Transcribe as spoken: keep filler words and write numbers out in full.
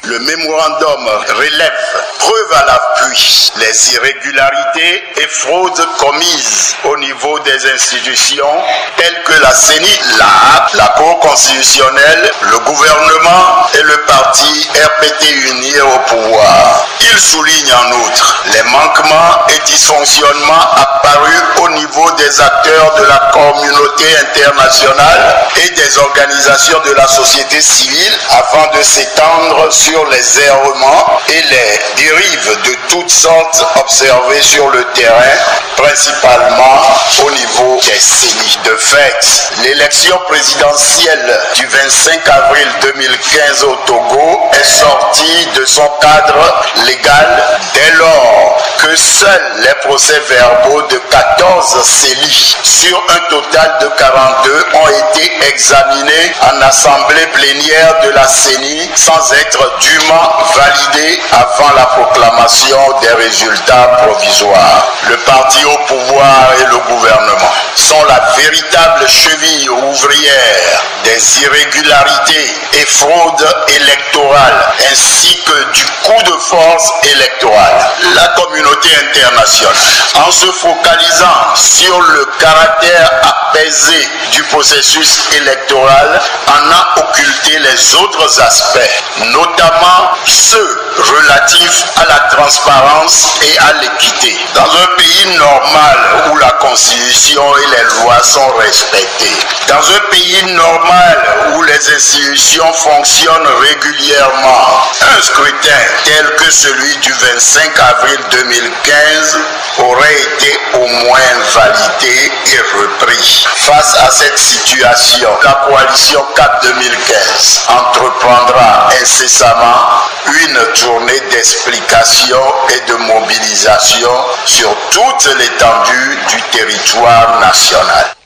Le mémorandum relève, preuve à l'appui, les irrégularités et fraudes commises au niveau des institutions telles que la C E N I, la A P, la Cour constitutionnelle, le gouvernement et le parti R P T uni au pouvoir. Il souligne en outre les manquements et dysfonctionnements apparus au niveau des acteurs de la communauté internationale et des organisations de la société civile avant de s'étendre sur les errements et les dérives de toutes sortes observées sur le terrain, principalement au niveau des C E N I. De fait, l'élection présidentielle du vingt-cinq avril deux mille quinze au Togo est sortie de son cadre légal dès lors que seuls les procès-verbaux de quatorze C E N I sur un total de quarante-deux ont été examinés en assemblée plénière de la C E N I sans être dûment validés avant la proclamation des résultats provisoires. Le parti au pouvoir et le gouvernement sont la véritable cheville ouvrière des irrégularités et fraudes électorales ainsi que du coup de force électoral. La communauté internationale, en se focalisant sur le caractère apaisé du processus électoral, en a occulté les autres aspects, notamment ceux relatifs à la transparence et à l'équité. Dans un pays normal où la Constitution et les lois sont respectées, dans un pays normal où les institutions fonctionnent régulièrement, un scrutin tel que celui du vingt-cinq avril deux mille quinze aurait été au moins validé et repris. Face à cette situation, la coalition C A P deux mille quinze entreprendra incessamment une tournée d'explication et de mobilisation sur toute l'étendue du territoire national.